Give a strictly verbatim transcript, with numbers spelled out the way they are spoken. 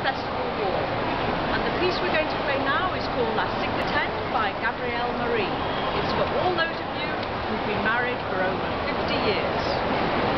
Festival Walk. And the piece we're going to play now is called La Ciguatène by Gabrielle Marie. It's for all those of you who've been married for over fifty years.